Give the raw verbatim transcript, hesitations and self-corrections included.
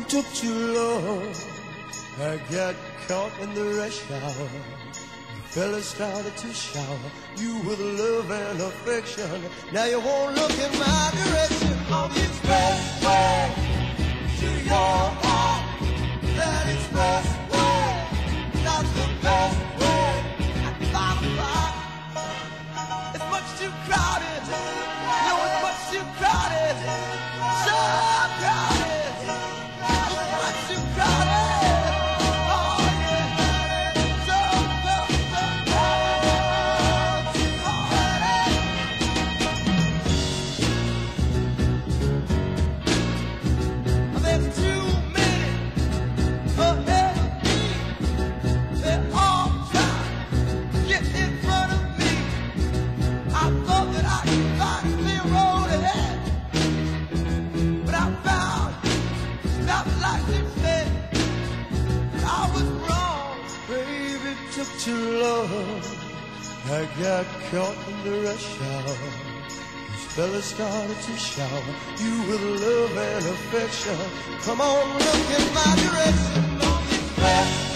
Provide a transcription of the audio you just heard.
took too long. I got caught in the rush hour. The fellas started to shower you with love and affection. Now you won't look in my direction. On the expressway to your heart. That expressway, that's the best way. At the bottom line, it's much too crowded. No, it's much too crowded. So crowded. It's much too crowded. Too long, I got caught in the rush hour. These fellas started to shower you with love and affection. Come on, look in my direction on the express.